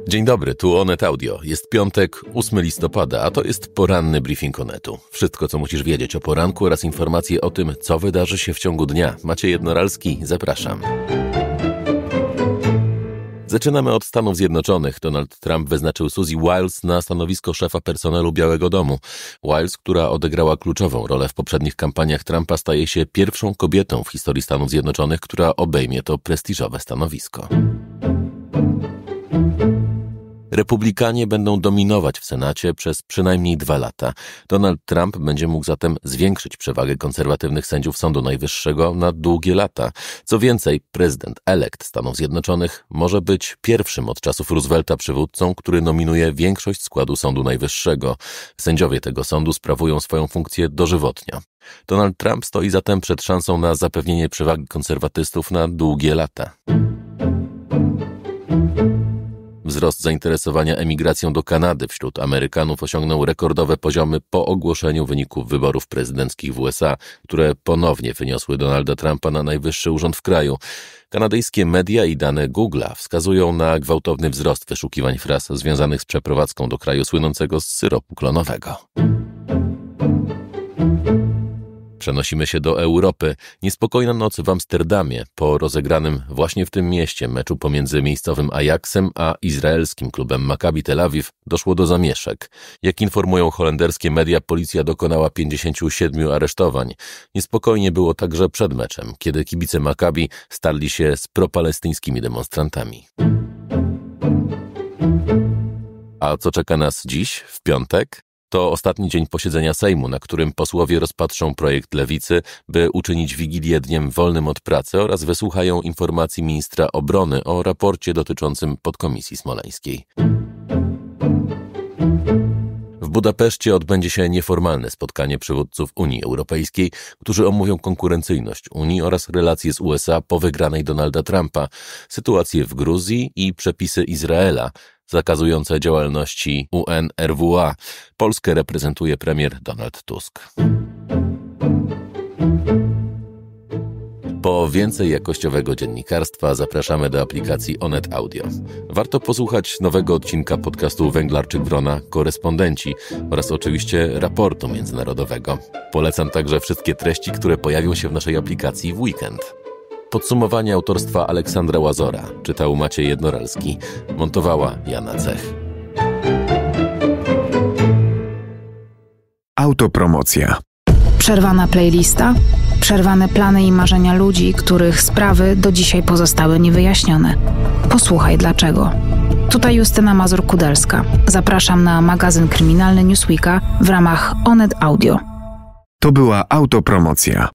Dzień dobry, tu Onet Audio. Jest piątek, 8 listopada, a to jest poranny briefing Onetu. Wszystko, co musisz wiedzieć o poranku oraz informacje o tym, co wydarzy się w ciągu dnia. Maciej Jednoralski, zapraszam. Zaczynamy od Stanów Zjednoczonych. Donald Trump wyznaczył Suzy Wiles na stanowisko szefa personelu Białego Domu. Wiles, która odegrała kluczową rolę w poprzednich kampaniach Trumpa, staje się pierwszą kobietą w historii Stanów Zjednoczonych, która obejmie to prestiżowe stanowisko. Republikanie będą dominować w Senacie przez przynajmniej 2 lata. Donald Trump będzie mógł zatem zwiększyć przewagę konserwatywnych sędziów Sądu Najwyższego na długie lata. Co więcej, prezydent-elekt Stanów Zjednoczonych może być pierwszym od czasów Roosevelta przywódcą, który nominuje większość składu Sądu Najwyższego. Sędziowie tego sądu sprawują swoją funkcję dożywotnio. Donald Trump stoi zatem przed szansą na zapewnienie przewagi konserwatystów na długie lata. Wzrost zainteresowania emigracją do Kanady wśród Amerykanów osiągnął rekordowe poziomy po ogłoszeniu wyników wyborów prezydenckich w USA, które ponownie wyniosły Donalda Trumpa na najwyższy urząd w kraju. Kanadyjskie media i dane Google'a wskazują na gwałtowny wzrost wyszukiwań fraz związanych z przeprowadzką do kraju słynącego z syropu klonowego. Przenosimy się do Europy. Niespokojna noc w Amsterdamie. Po rozegranym właśnie w tym mieście meczu pomiędzy miejscowym Ajaxem a izraelskim klubem Maccabi Tel Awiw doszło do zamieszek. Jak informują holenderskie media, policja dokonała 57 aresztowań. Niespokojnie było także przed meczem, kiedy kibice Maccabi starli się z propalestyńskimi demonstrantami. A co czeka nas dziś, w piątek? To ostatni dzień posiedzenia Sejmu, na którym posłowie rozpatrzą projekt Lewicy, by uczynić Wigilię dniem wolnym od pracy oraz wysłuchają informacji ministra obrony o raporcie dotyczącym podkomisji smoleńskiej. W Budapeszcie odbędzie się nieformalne spotkanie przywódców Unii Europejskiej, którzy omówią konkurencyjność Unii oraz relacje z USA po wygranej Donalda Trumpa, sytuację w Gruzji i przepisy Izraela zakazujące działalności UNRWA. Polskę reprezentuje premier Donald Tusk. Po więcej jakościowego dziennikarstwa zapraszamy do aplikacji Onet Audio. Warto posłuchać nowego odcinka podcastu Węglarczyk-Wrona Korespondenci oraz oczywiście raportu międzynarodowego. Polecam także wszystkie treści, które pojawią się w naszej aplikacji w weekend. Podsumowanie autorstwa Aleksandra Łazora czytał Maciej Jednoralski, montowała Jana Cech. Autopromocja. Przerwana playlista, przerwane plany i marzenia ludzi, których sprawy do dzisiaj pozostały niewyjaśnione. Posłuchaj dlaczego. Tutaj Justyna Mazur-Kudelska. Zapraszam na magazyn kryminalny Newsweeka w ramach Onet Audio. To była autopromocja.